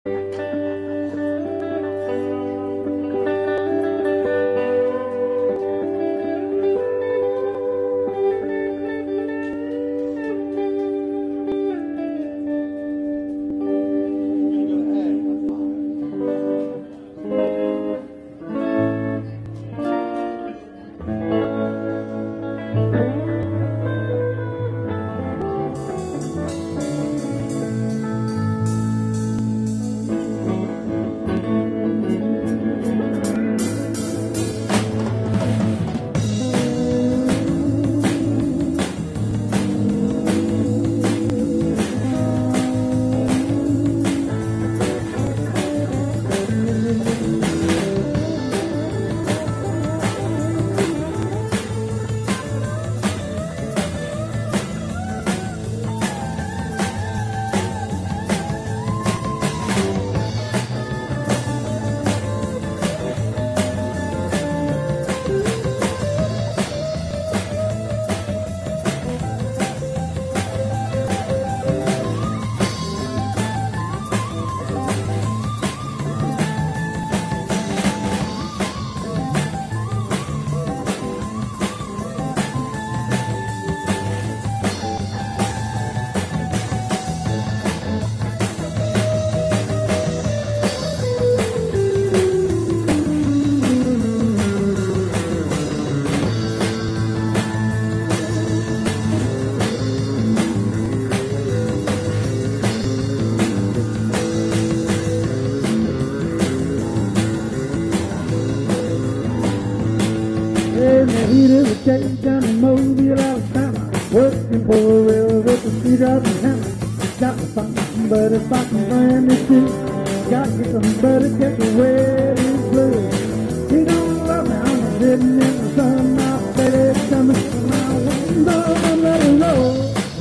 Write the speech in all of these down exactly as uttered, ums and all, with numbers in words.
Chase down in Mobile, Alabama, working for a railroad to feed up the hammer. Got me somebody fucking brand new shoes. Got me somebody catch a wedding blues. He don't love me, I'm sitting in the sun. My baby coming from my window, and let it roll.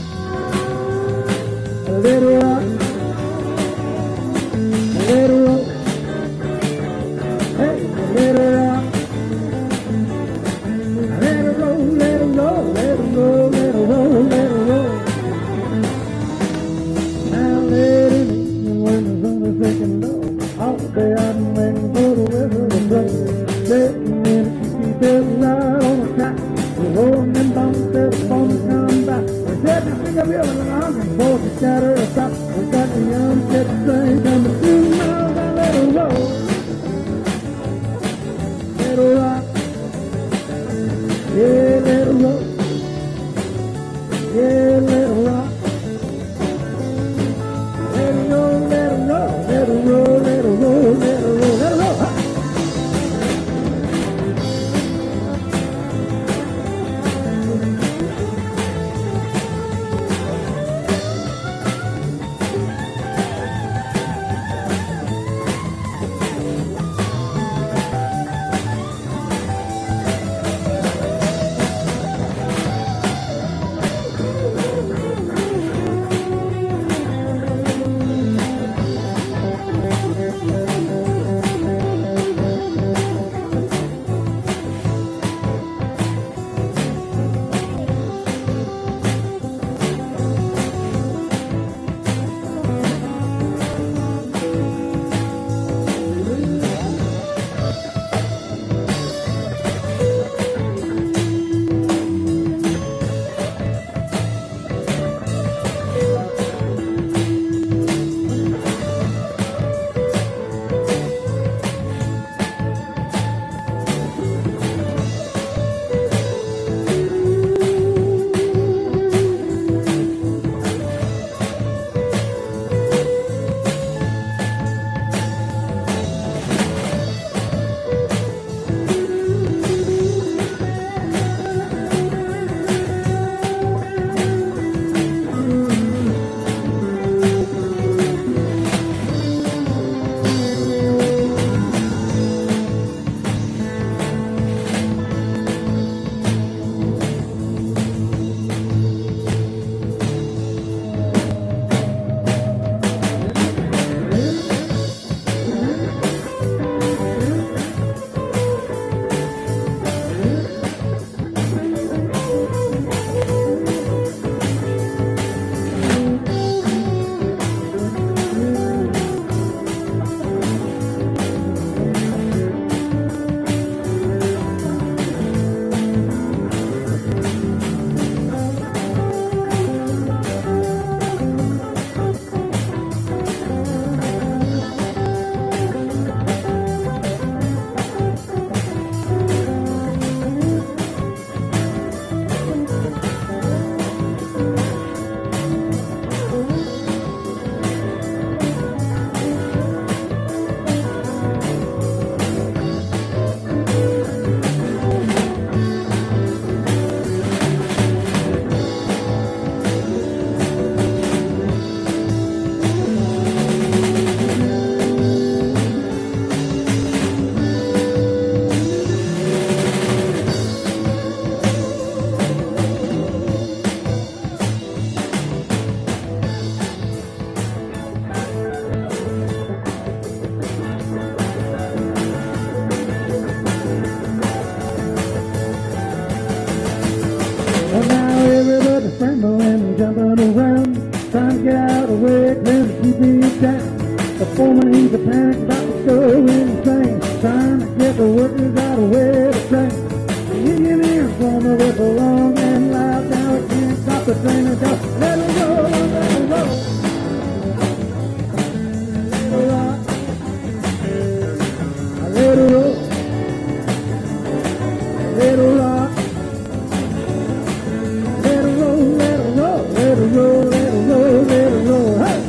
Let it rock, let it roll. Hey, let it rock. beat down. The foreman, he's a panic about to go insane, trying to get the workers out of where the train. You give in from the whistle long and loud. Now it can't stop the train and go. Let it go, let it go. Let it rock. Let it roll. Let it rock. Let it roll, let it roll, let it roll, let it roll, let it roll. Hey!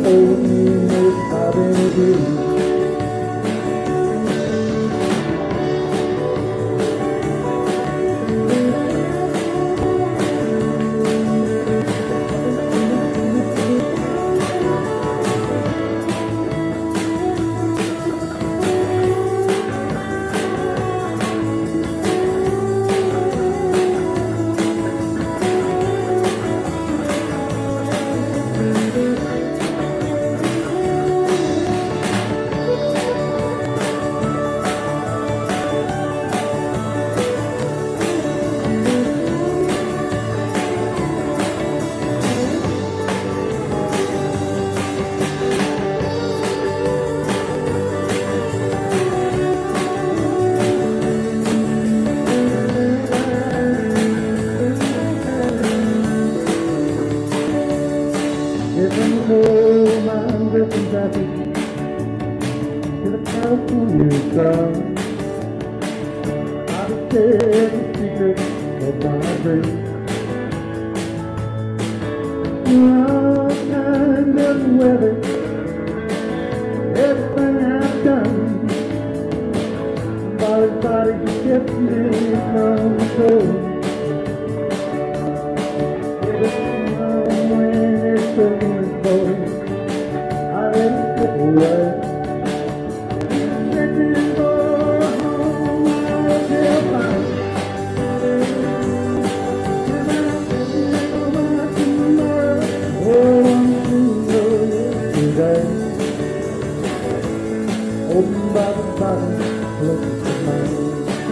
told me most I've been doing. To the California sun, I'll share the secret of my dreams. All kind of weather, everything I've done, body's body kept me from the cold. When it's the wind blowing, I let it slip away. Searching for a home I'll still find. And I'm thinking about tomorrow. Oh, I'm thinking yesterday. Open by the bottom, look at mine.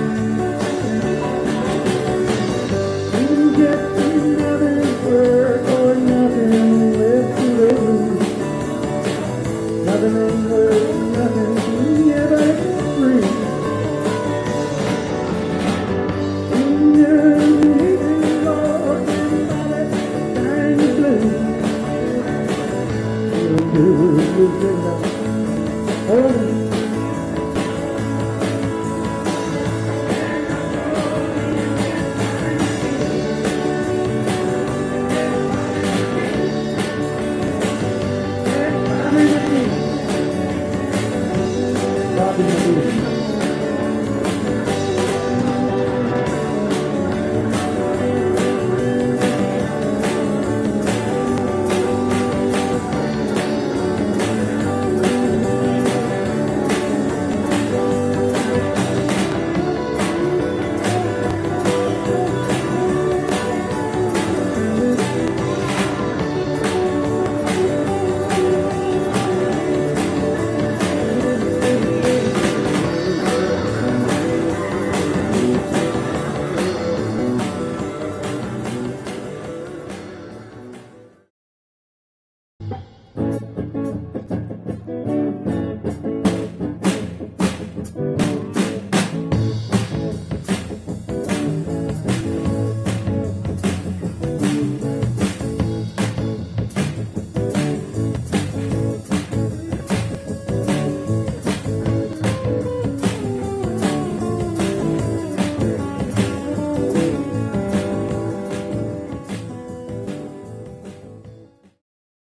Just another word or nothing left to lose. Nothing in words, nothing, yeah, but it's free. And you're leaving, Lord, and by that tiny blue. Feel good, good enough. Oh,